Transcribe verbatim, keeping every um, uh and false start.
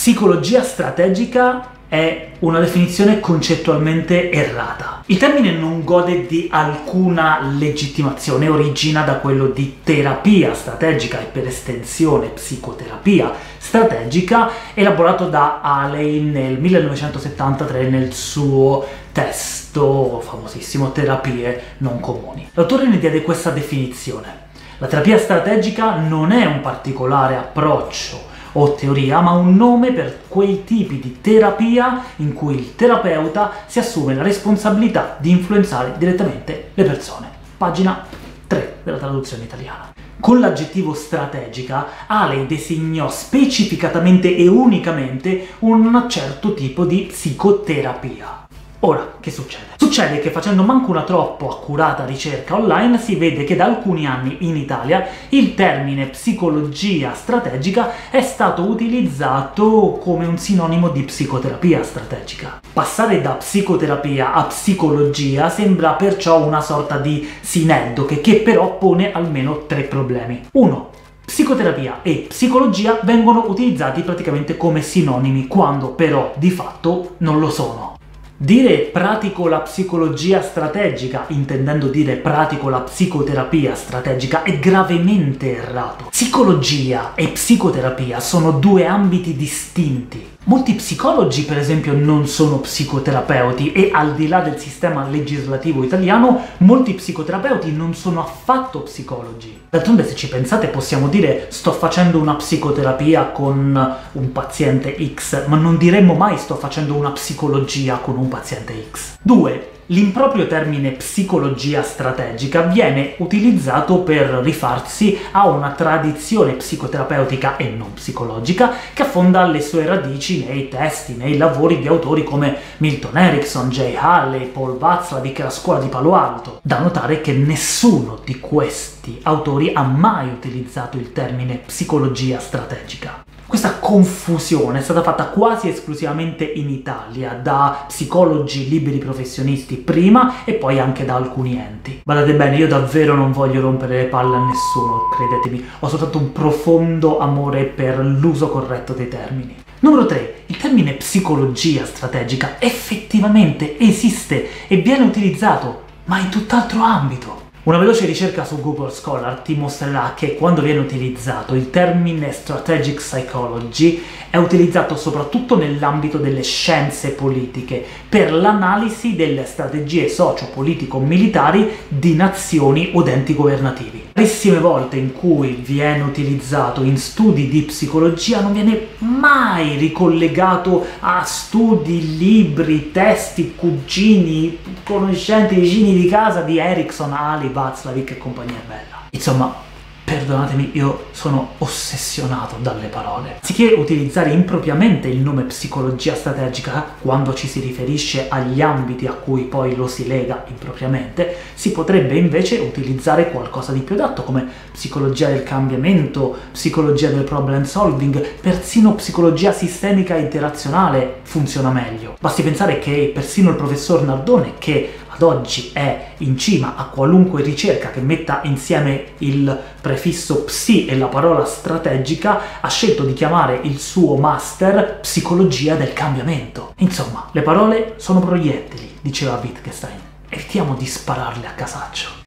psicologia strategica è una definizione concettualmente errata. Il termine non gode di alcuna legittimazione, origina da quello di terapia strategica e per estensione psicoterapia strategica, elaborato da Haley nel millenovecentosettantatré nel suo testo famosissimo Terapie non comuni. L'autore ne diede questa definizione: la terapia strategica non è un particolare approccio o teoria, ma un nome per quei tipi di terapia in cui il terapeuta si assume la responsabilità di influenzare direttamente le persone. Pagina tre della traduzione italiana. Con l'aggettivo strategica, Haley designò specificatamente e unicamente un certo tipo di psicoterapia. Ora, che succede? Succede che facendo manco una troppo accurata ricerca online si vede che da alcuni anni in Italia il termine psicologia strategica è stato utilizzato come un sinonimo di psicoterapia strategica. Passare da psicoterapia a psicologia sembra perciò una sorta di sineddoche che però pone almeno tre problemi. uno. Psicoterapia e psicologia vengono utilizzati praticamente come sinonimi, quando però di fatto non lo sono. Dire pratico la psicologia strategica, intendendo dire pratico la psicoterapia strategica, è gravemente errato. Psicologia e psicoterapia sono due ambiti distinti. Molti psicologi, per esempio, non sono psicoterapeuti e, al di là del sistema legislativo italiano, molti psicoterapeuti non sono affatto psicologi. D'altronde, se ci pensate, possiamo dire sto facendo una psicoterapia con un paziente X, ma non diremmo mai sto facendo una psicologia con un paziente X. due. L'improprio termine psicologia strategica viene utilizzato per rifarsi a una tradizione psicoterapeutica e non psicologica che affonda le sue radici nei testi, nei lavori di autori come Milton Erickson, Jay Haley, Paul Václavic e la scuola di Palo Alto. Da notare che nessuno di questi autori ha mai utilizzato il termine psicologia strategica. Questa confusione è stata fatta quasi esclusivamente in Italia, da psicologi liberi professionisti prima e poi anche da alcuni enti. Guardate bene, io davvero non voglio rompere le palle a nessuno, credetemi, ho soltanto un profondo amore per l'uso corretto dei termini. Numero tre. Il termine psicologia strategica effettivamente esiste e viene utilizzato, ma in tutt'altro ambito. Una veloce ricerca su Google Scholar ti mostrerà che quando viene utilizzato il termine Strategic Psychology è utilizzato soprattutto nell'ambito delle scienze politiche per l'analisi delle strategie socio-politico-militari di nazioni o enti governativi. Rarissime volte in cui viene utilizzato in studi di psicologia non viene mai ricollegato a studi, libri, testi, cugini, conoscenti, vicini di casa di Erickson, Haley, Václavic e compagnia bella. Insomma, perdonatemi, io sono ossessionato dalle parole. Anziché utilizzare impropriamente il nome psicologia strategica quando ci si riferisce agli ambiti a cui poi lo si lega impropriamente, si potrebbe invece utilizzare qualcosa di più adatto come psicologia del cambiamento, psicologia del problem solving, persino psicologia sistemica e interazionale funziona meglio. Basti pensare che persino il professor Nardone, che ad oggi è in cima a qualunque ricerca che metta insieme il prefisso psi e la parola strategica, ha scelto di chiamare il suo master psicologia del cambiamento. Insomma, le parole sono proiettili, diceva Wittgenstein, evitiamo di spararle a casaccio.